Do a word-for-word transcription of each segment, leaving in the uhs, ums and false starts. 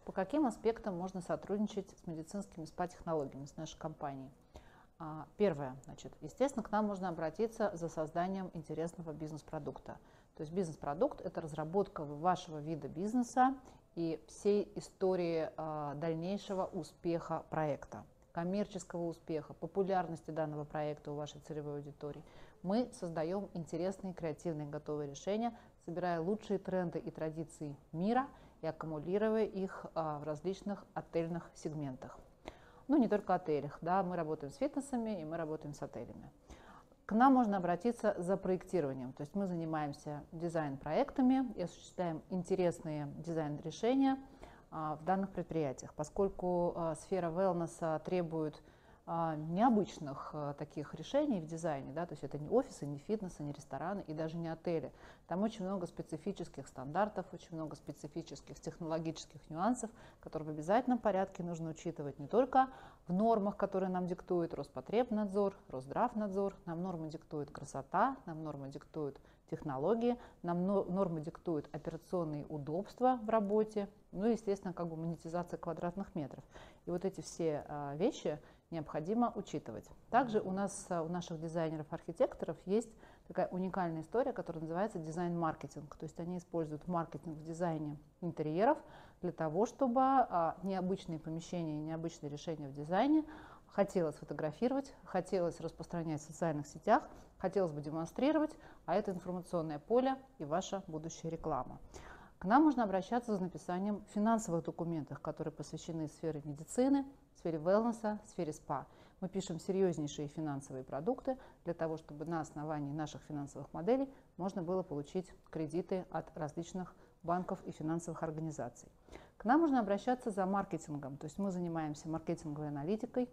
По каким аспектам можно сотрудничать с медицинскими спа-технологиями, с нашей компанией? Первое, значит, естественно, к нам можно обратиться за созданием интересного бизнес-продукта. То есть бизнес-продукт – это разработка вашего вида бизнеса и всей истории э, дальнейшего успеха проекта, коммерческого успеха, популярности данного проекта у вашей целевой аудитории. Мы создаем интересные, креативные, готовые решения, собирая лучшие тренды и традиции мира и аккумулируя их э, в различных отельных сегментах. Ну, не только отелях, да, мы работаем с фитнесами и мы работаем с отелями. К нам можно обратиться за проектированием, то есть мы занимаемся дизайн-проектами и осуществляем интересные дизайн-решения а, в данных предприятиях, поскольку а, сфера wellness требует а, необычных а, таких решений в дизайне, да, то есть это не офисы, не фитнесы, не рестораны и даже не отели. Там очень много специфических стандартов, очень много специфических технологических нюансов, которые в обязательном порядке нужно учитывать не только в нормах, которые нам диктует Роспотребнадзор, Росздравнадзор, нам нормы диктует красота, нам нормы диктуют технологии, нам нормы диктуют операционные удобства в работе, ну и, естественно, как бы монетизация квадратных метров. И вот эти все а, вещи необходимо учитывать. Также у нас, у наших дизайнеров-архитекторов есть такая уникальная история, которая называется дизайн-маркетинг. То есть они используют маркетинг в дизайне интерьеров для того, чтобы а, необычные помещения и необычные решения в дизайне хотелось фотографировать, хотелось распространять в социальных сетях, хотелось бы демонстрировать, а это информационное поле и ваша будущая реклама. К нам можно обращаться за написанием финансовых документов, которые посвящены сфере медицины, сфере wellness, сфере спа. Мы пишем серьезнейшие финансовые продукты для того, чтобы на основании наших финансовых моделей можно было получить кредиты от различных банков и финансовых организаций. К нам можно обращаться за маркетингом, то есть мы занимаемся маркетинговой аналитикой,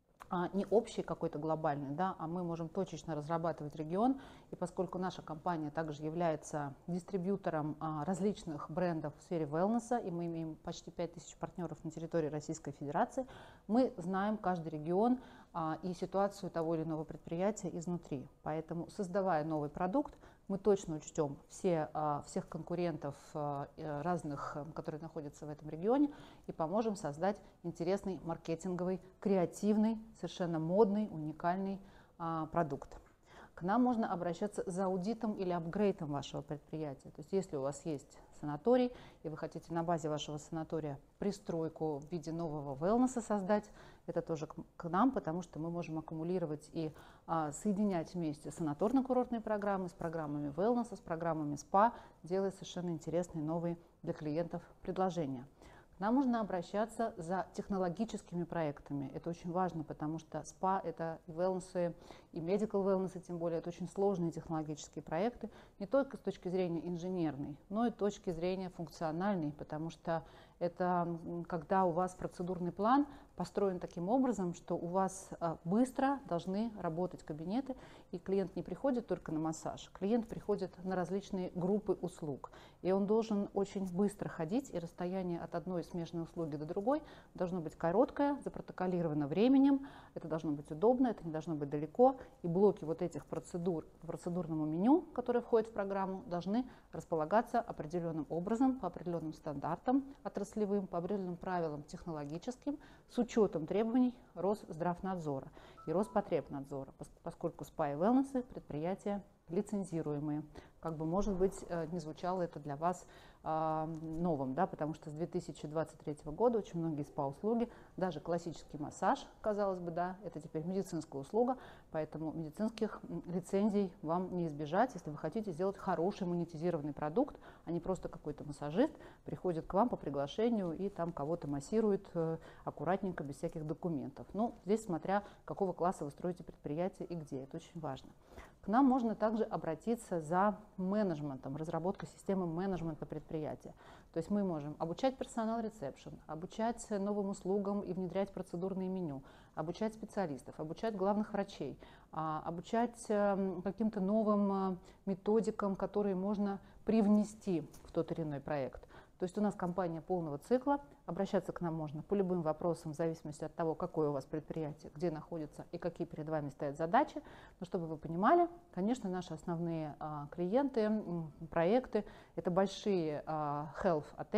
А не общий какой-то глобальный, да, а мы можем точечно разрабатывать регион. И поскольку наша компания также является дистрибьютором а, различных брендов в сфере wellness, и мы имеем почти пять тысяч партнеров на территории Российской Федерации, мы знаем каждый регион а, и ситуацию того или иного предприятия изнутри. Поэтому, создавая новый продукт, мы точно учтем все, а, всех конкурентов а, разных, которые находятся в этом регионе, и поможем создать интересный маркетинговый, креативный, совершенно модный, уникальный а, продукт. К нам можно обращаться за аудитом или апгрейдом вашего предприятия. То есть если у вас есть санаторий, и вы хотите на базе вашего санатория пристройку в виде нового wellness создать, это тоже к, к нам, потому что мы можем аккумулировать и а, соединять вместе санаторно-курортные программы с программами wellness, с программами спа, делая совершенно интересные новые для клиентов предложения. К нам можно обращаться за технологическими проектами. Это очень важно, потому что спа – это и wellness, и medical wellness, тем более, это очень сложные технологические проекты, не только с точки зрения инженерной, но и с точки зрения функциональной, потому что это когда у вас процедурный план построен таким образом, что у вас быстро должны работать кабинеты, и клиент не приходит только на массаж, клиент приходит на различные группы услуг, и он должен очень быстро ходить, и расстояние от одной смежной услуги до другой должно быть короткое, запротоколировано временем, это должно быть удобно, это не должно быть далеко, и блоки вот этих процедур по процедурному меню, которые входят в программу, должны располагаться определенным образом, по определенным стандартам отраслевым, по определенным правилам технологическим, с учетом требований Росздравнадзора и Роспотребнадзора, поскольку спа и wellness предприятия лицензируемые. Как бы, может быть, не звучало это для вас э, новым, да, потому что с две тысячи двадцать третьего года очень многие спа-услуги, даже классический массаж, казалось бы, да, это теперь медицинская услуга, поэтому медицинских лицензий вам не избежать, если вы хотите сделать хороший монетизированный продукт, а не просто какой-то массажист приходит к вам по приглашению и там кого-то массирует э, аккуратненько, без всяких документов. Ну, здесь смотря какого класса вы строите предприятие и где, это очень важно. К нам можно также обратиться за менеджментом, разработкой системы менеджмента предприятия. То есть мы можем обучать персонал ресепшн, обучать новым услугам и внедрять процедурные меню, обучать специалистов, обучать главных врачей, обучать каким-то новым методикам, которые можно привнести в тот или иной проект. То есть у нас компания полного цикла, обращаться к нам можно по любым вопросам в зависимости от того, какое у вас предприятие, где находится и какие перед вами стоят задачи. Но чтобы вы понимали, конечно, наши основные а, клиенты, м, проекты – это большие а, health отели,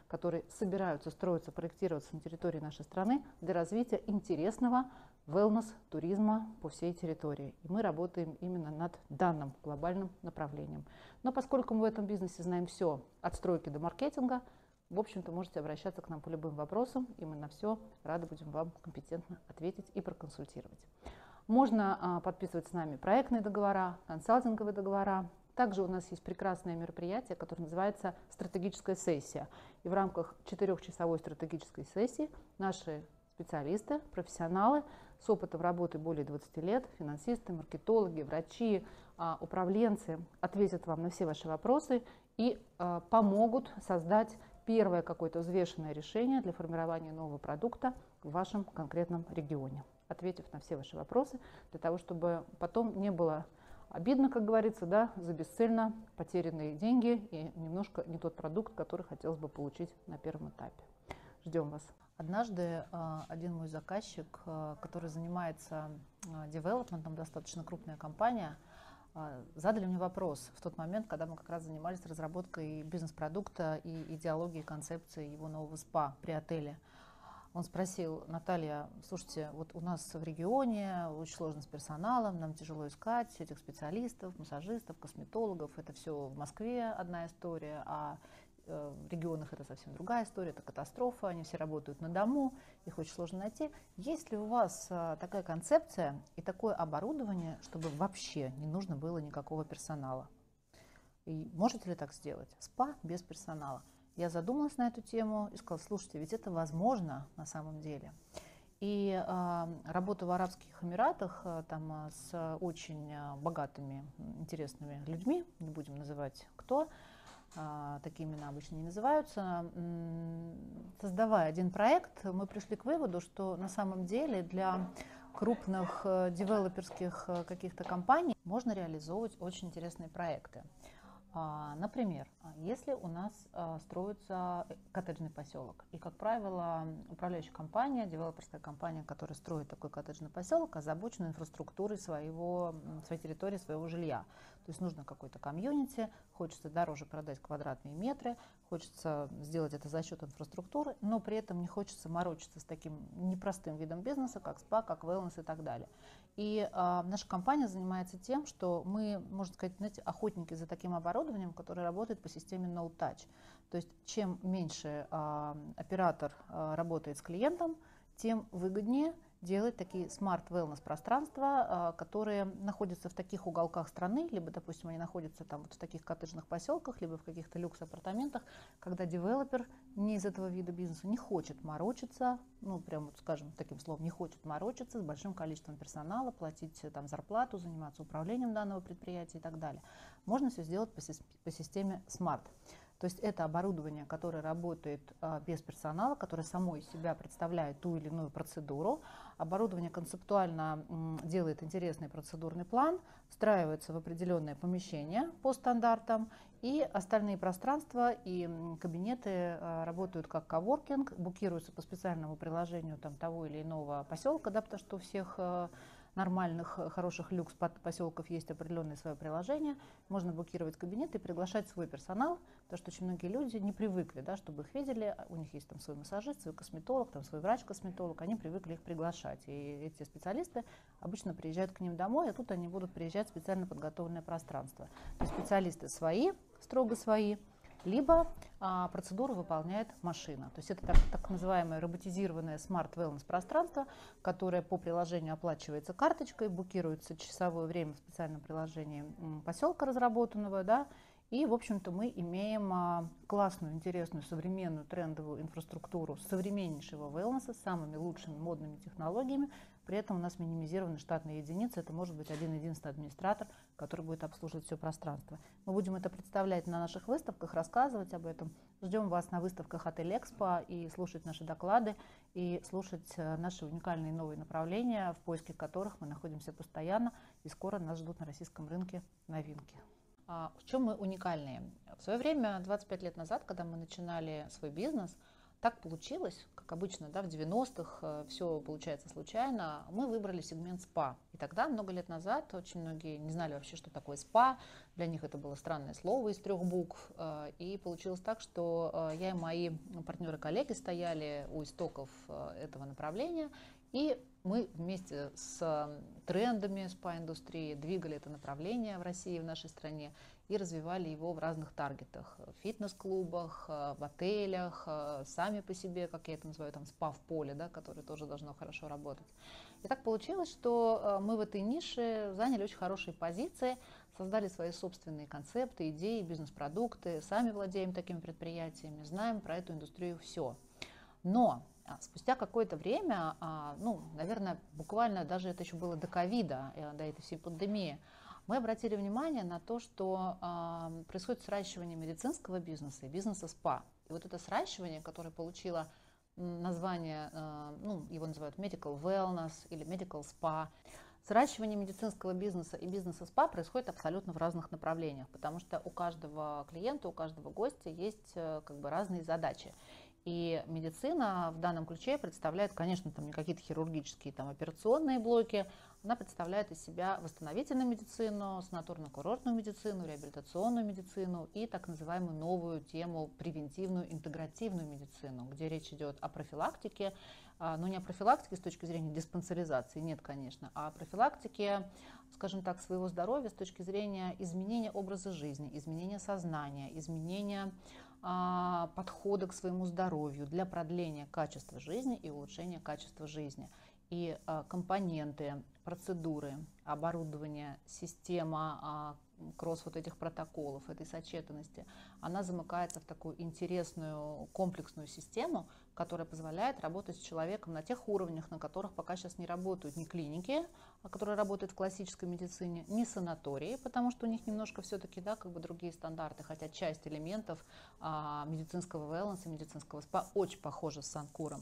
которые собираются строиться, проектироваться на территории нашей страны для развития интересного wellness-туризма по всей территории. И мы работаем именно над данным глобальным направлением. Но поскольку мы в этом бизнесе знаем все от стройки до маркетинга, в общем-то, можете обращаться к нам по любым вопросам, и мы на все рады будем вам компетентно ответить и проконсультировать. Можно а, подписывать с нами проектные договора, консалтинговые договора. Также у нас есть прекрасное мероприятие, которое называется «Стратегическая сессия». И в рамках четырехчасовой стратегической сессии наши специалисты, профессионалы с опытом работы более двадцати лет, финансисты, маркетологи, врачи, а, управленцы ответят вам на все ваши вопросы и а, помогут создать первое какое-то взвешенное решение для формирования нового продукта в вашем конкретном регионе, ответив на все ваши вопросы, для того, чтобы потом не было обидно, как говорится, да, за бесцельно потерянные деньги и немножко не тот продукт, который хотелось бы получить на первом этапе. Ждем вас. Однажды один мой заказчик, который занимается девелопментом, достаточно крупная компания, задали мне вопрос в тот момент, когда мы как раз занимались разработкой бизнес-продукта и идеологией, концепции его нового СПА при отеле. Он спросил: Наталья, слушайте, вот у нас в регионе очень сложно с персоналом, нам тяжело искать этих специалистов, массажистов, косметологов. Это все в Москве одна история, а в регионах это совсем другая история, это катастрофа, они все работают на дому, их очень сложно найти. Есть ли у вас такая концепция и такое оборудование, чтобы вообще не нужно было никакого персонала? И можете ли так сделать? СПА без персонала. Я задумалась на эту тему и сказала: слушайте, ведь это возможно на самом деле. И э, работа в Арабских Эмиратах э, там, э, с очень э, богатыми, интересными людьми, не будем называть кто, такие имена обычно не называются. Создавая один проект, мы пришли к выводу, что на самом деле для крупных девелоперских каких-то компаний можно реализовывать очень интересные проекты. Например, если у нас строится коттеджный поселок, и, как правило, управляющая компания, девелоперская компания, которая строит такой коттеджный поселок, озабочена инфраструктурой своего, своей территории, своего жилья. То есть нужно какой-то комьюнити, хочется дороже продать квадратные метры, хочется сделать это за счет инфраструктуры, но при этом не хочется морочиться с таким непростым видом бизнеса, как спа, как wellness и так далее. И а, наша компания занимается тем, что мы, можно сказать, знаете, охотники за таким оборудованием, которое работает по системе no touch. То есть чем меньше а, оператор а, работает с клиентом, тем выгоднее делать такие smart wellness пространства, которые находятся в таких уголках страны, либо, допустим, они находятся там вот в таких коттеджных поселках, либо в каких-то люкс-апартаментах, когда девелопер не из этого вида бизнеса не хочет морочиться, ну, прям, вот, скажем таким словом, не хочет морочиться с большим количеством персонала, платить там зарплату, заниматься управлением данного предприятия и так далее. Можно все сделать по, по системе smart. То есть это оборудование, которое работает а, без персонала, которое само из себя представляет ту или иную процедуру. Оборудование концептуально м, делает интересный процедурный план, встраивается в определенное помещение по стандартам, и остальные пространства и м, кабинеты а, работают как коворкинг, букируются по специальному приложению там, того или иного поселка, да, потому что у всех а, нормальных, хороших люкс-поселков есть определенное свое приложение. Можно блокировать кабинеты и приглашать свой персонал, потому что очень многие люди не привыкли, да, чтобы их видели. У них есть там свой массажист, свой косметолог, там свой врач-косметолог. Они привыкли их приглашать. И эти специалисты обычно приезжают к ним домой, а тут они будут приезжать в специально подготовленное пространство. То есть специалисты свои, строго свои, либо а, процедуру выполняет машина. То есть это так, так называемое роботизированное Smart Wellness пространство, которое по приложению оплачивается карточкой, букируется часовое время в специальном приложении поселка разработанного, да, и, в общем-то, мы имеем а, классную, интересную, современную, трендовую инфраструктуру современнейшего wellness с самыми лучшими модными технологиями. При этом у нас минимизированы штатные единицы. Это может быть один-единственный администратор, который будет обслуживать все пространство. Мы будем это представлять на наших выставках, рассказывать об этом. Ждем вас на выставках Отель Экспо и слушать наши доклады, и слушать наши уникальные новые направления, в поиске которых мы находимся постоянно, и скоро нас ждут на российском рынке новинки. А в чем мы уникальные? В свое время, двадцать пять лет назад, когда мы начинали свой бизнес, Так получилось, как обычно, да, в девяностых все получается случайно, мы выбрали сегмент спа. И тогда, много лет назад, очень многие не знали вообще, что такое спа. Для них это было странное слово из трех букв. И получилось так, что я и мои партнеры-коллеги стояли у истоков этого направления, и мы вместе с трендами спа-индустрии двигали это направление в России, в нашей стране, и развивали его в разных таргетах. В фитнес-клубах, в отелях, сами по себе, как я это называю, там спа в поле, да, которое тоже должно хорошо работать. И так получилось, что мы в этой нише заняли очень хорошие позиции, создали свои собственные концепты, идеи, бизнес-продукты, сами владеем такими предприятиями, знаем про эту индустрию все. Но спустя какое-то время, ну, наверное, буквально даже это еще было до ковида, до этой всей пандемии, мы обратили внимание на то, что э, происходит сращивание медицинского бизнеса и бизнеса спа. И вот это сращивание, которое получило название, э, ну, его называют medical wellness или medical spa, сращивание медицинского бизнеса и бизнеса спа происходит абсолютно в разных направлениях, потому что у каждого клиента, у каждого гостя есть э, как бы разные задачи. И медицина в данном ключе представляет, конечно, там не какие-то хирургические там, операционные блоки, она представляет из себя восстановительную медицину, санаторно-курортную медицину, реабилитационную медицину и так называемую новую тему превентивную интегративную медицину, где речь идет о профилактике, но не о профилактике с точки зрения диспансеризации, нет, конечно, а о профилактике, скажем так, своего здоровья с точки зрения изменения образа жизни, изменения сознания, изменения подхода к своему здоровью для продления качества жизни и улучшения качества жизни. И компоненты, процедуры, оборудование, система кросс вот этих протоколов, этой сочетанности, она замыкается в такую интересную комплексную систему, которая позволяет работать с человеком на тех уровнях, на которых пока сейчас не работают ни клиники, которые работают в классической медицине, ни санатории, потому что у них немножко все-таки, да, как бы другие стандарты, хотя часть элементов а, медицинского wellness и медицинского спа очень похожа с санкуром.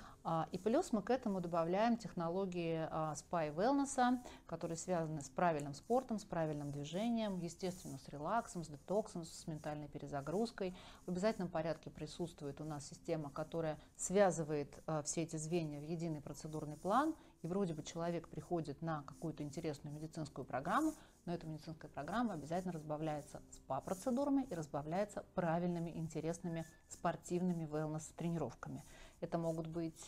И плюс мы к этому добавляем технологии спа и wellness, которые связаны с правильным спортом, с правильным движением, естественно, с релаксом, с детоксом, с ментальной перезагрузкой. В обязательном порядке присутствует у нас система, которая связывает все эти звенья в единый процедурный план. И вроде бы человек приходит на какую-то интересную медицинскую программу, но эта медицинская программа обязательно разбавляется спа-процедурами и разбавляется правильными, интересными спортивными wellness-тренировками. Это могут быть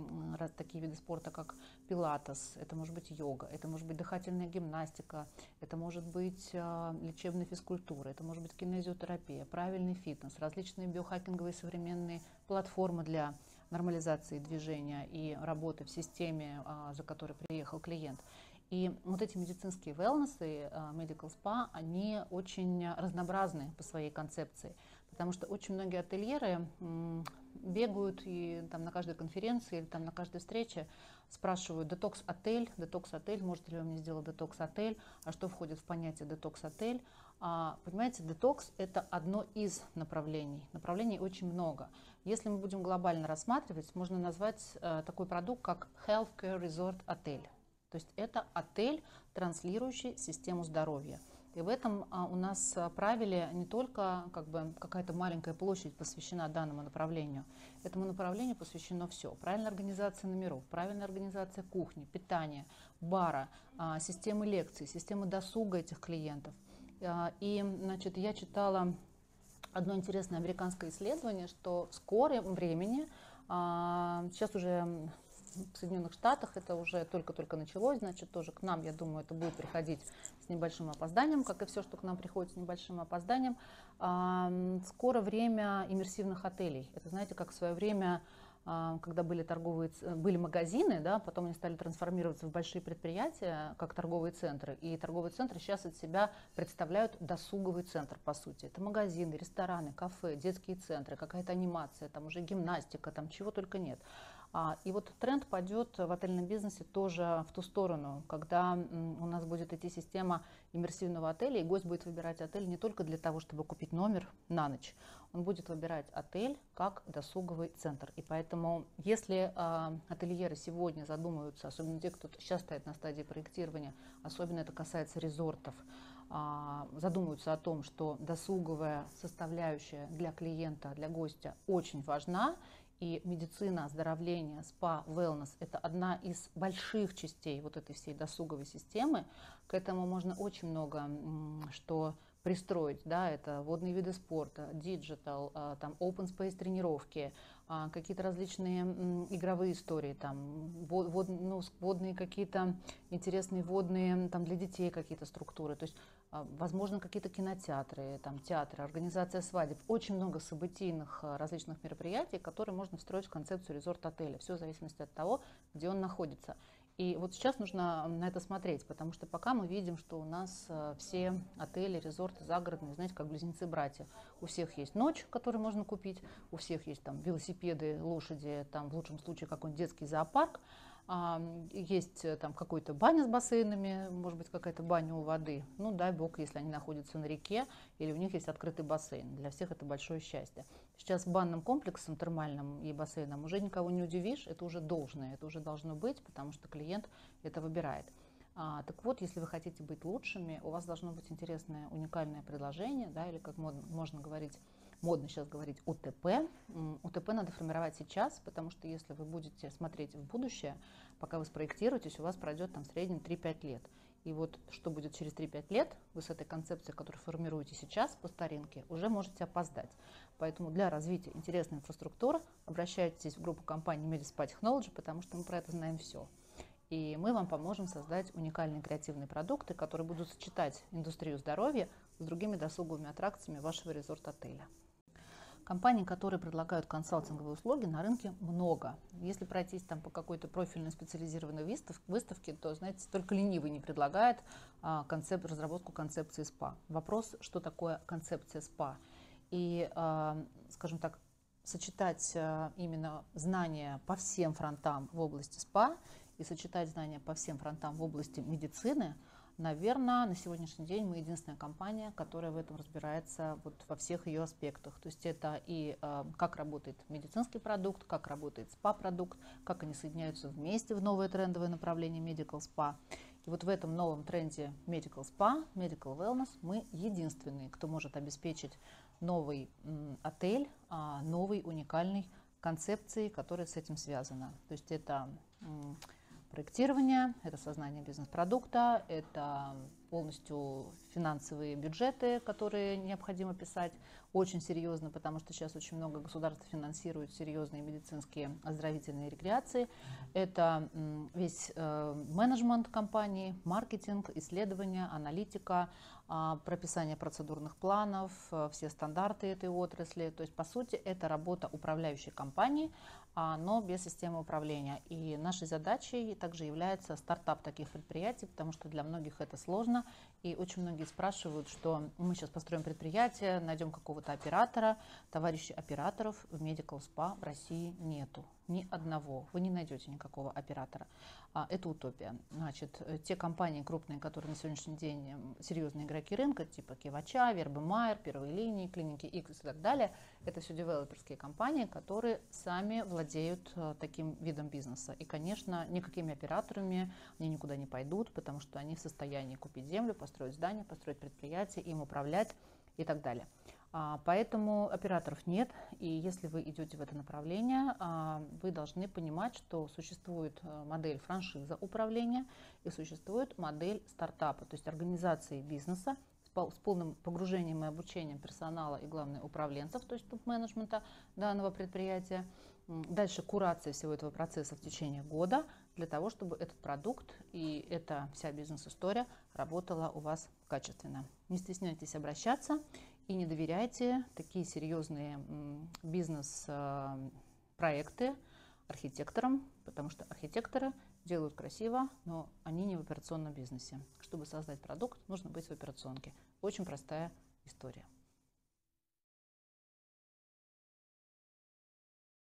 э, такие виды спорта, как пилатес, это может быть йога, это может быть дыхательная гимнастика, это может быть э, лечебная физкультура, это может быть кинезиотерапия, правильный фитнес, различные биохакинговые современные платформы для нормализации движения и работы в системе, э, за которой приехал клиент. И вот эти медицинские wellness, medical spa, они очень разнообразны по своей концепции, потому что очень многие ательеры бегают и там на каждой конференции или там на каждой встрече спрашивают: детокс-отель, детокс-отель, можете ли вы мне сделать детокс-отель, а что входит в понятие детокс-отель? А, понимаете, детокс – это одно из направлений, направлений очень много. Если мы будем глобально рассматривать, можно назвать э, такой продукт, как Healthcare Resort отель. То есть это отель, транслирующий систему здоровья. И в этом а, у нас правиле не только как бы какая-то маленькая площадь посвящена данному направлению. Этому направлению посвящено все. Правильная организация номеров, правильная организация кухни, питания, бара, а, системы лекций, системы досуга этих клиентов. А, и, значит, я читала одно интересное американское исследование, что в скором времени, а, сейчас уже в Соединенных Штатах это уже только-только началось, значит, тоже к нам, я думаю, это будет приходить с небольшим опозданием, как и все, что к нам приходит с небольшим опозданием. Скоро время иммерсивных отелей. Это, знаете, как в свое время, когда были торговые, были магазины, да, потом они стали трансформироваться в большие предприятия, как торговые центры. И торговые центры сейчас от себя представляют досуговый центр, по сути. Это магазины, рестораны, кафе, детские центры, какая-то анимация, там уже гимнастика, там чего только нет. И вот тренд пойдет в отельном бизнесе тоже в ту сторону, когда у нас будет идти система иммерсивного отеля, и гость будет выбирать отель не только для того, чтобы купить номер на ночь, он будет выбирать отель как досуговый центр. И поэтому, если ательеры сегодня задумываются, особенно те, кто сейчас стоит на стадии проектирования, особенно это касается резортов, задумываются о том, что досуговая составляющая для клиента, для гостя очень важна, И медицина, оздоровление, спа, wellness – это одна из больших частей вот этой всей досуговой системы. К этому можно очень много что пристроить. Да? Это водные виды спорта, диджитал, там open space тренировки, какие-то различные игровые истории, там, вод, ну, водные какие-то интересные водные там, для детей какие-то структуры. То есть, возможно, какие-то кинотеатры, там, театры, организация свадеб. Очень много событийных различных мероприятий, которые можно встроить в концепцию резорт-отеля. Все в зависимости от того, где он находится. И вот сейчас нужно на это смотреть, потому что пока мы видим, что у нас все отели, резорты загородные, знаете, как близнецы-братья. У всех есть ночь, которую можно купить, у всех есть там велосипеды, лошади, там в лучшем случае какой-нибудь детский зоопарк. Есть там какой-то баня с бассейнами, может быть, какая-то баня у воды. Ну, дай бог, если они находятся на реке или у них есть открытый бассейн. Для всех это большое счастье. Сейчас банным комплексом термальным и бассейном уже никого не удивишь, это уже должное, это уже должно быть, потому что клиент это выбирает. А, так вот, если вы хотите быть лучшими, у вас должно быть интересное, уникальное предложение, да, или как модно, можно говорить, модно сейчас говорить УТП. УТП надо формировать сейчас, потому что если вы будете смотреть в будущее, пока вы спроектируетесь, у вас пройдет там в среднем три-пять лет. И вот что будет через три-пять лет, вы с этой концепцией, которую формируете сейчас по старинке, уже можете опоздать. Поэтому для развития интересной инфраструктуры обращайтесь в группу компании Medispa Technology, потому что мы про это знаем все. И мы вам поможем создать уникальные креативные продукты, которые будут сочетать индустрию здоровья с другими досуговыми аттракциями вашего резорт-отеля. Компаний, которые предлагают консалтинговые услуги, на рынке много. Если пройтись там по какой-то профильной специализированной выставке, то, знаете, только ленивый не предлагает а, концепт, разработку концепции СПА. Вопрос, что такое концепция СПА. И, а, скажем так, сочетать а, именно знания по всем фронтам в области СПА и сочетать знания по всем фронтам в области медицины, наверное, на сегодняшний день мы единственная компания, которая в этом разбирается вот во всех ее аспектах. То есть это и э, как работает медицинский продукт, как работает спа-продукт, как они соединяются вместе в новое трендовое направление Medical Spa. И вот в этом новом тренде Medical Spa, Medical Wellness мы единственные, кто может обеспечить новый м, отель, а, новой уникальной концепцией, которая с этим связана. То есть это м, проектирование, это создание бизнес-продукта, это полностью финансовые бюджеты, которые необходимо писать очень серьезно, потому что сейчас очень много государств финансирует серьезные медицинские оздоровительные рекреации. Это весь менеджмент компании, маркетинг, исследования, аналитика, прописание процедурных планов, все стандарты этой отрасли. То есть, по сути, это работа управляющей компании, но без системы управления. И нашей задачей также является стартап таких предприятий, потому что для многих это сложно. И очень многие спрашивают, что мы сейчас построим предприятие, найдем какого-то оператора. Товарищи, операторов в Medical Spa в России нету. Ни одного. Вы не найдете никакого оператора. Это утопия. Значит, те компании крупные, которые на сегодняшний день серьезные игроки рынка, типа Кивача, Вербемайер, Первые линии, Клиники X и так далее, это все девелоперские компании, которые сами владеют таким видом бизнеса. И, конечно, никакими операторами они никуда не пойдут, потому что они в состоянии купить землю, построить здание, построить предприятие, им управлять и так далее. Поэтому операторов нет, и если вы идете в это направление, вы должны понимать, что существует модель франшиза управления и существует модель стартапа, то есть организации бизнеса с полным погружением и обучением персонала и, главное, управленцев, то есть топ-менеджмента данного предприятия. Дальше курация всего этого процесса в течение года для того, чтобы этот продукт и эта вся бизнес-история работала у вас качественно. Не стесняйтесь обращаться и не доверяйте такие серьезные бизнес-проекты архитекторам, потому что архитекторы делают красиво, но они не в операционном бизнесе. Чтобы создать продукт, нужно быть в операционке. Очень простая история.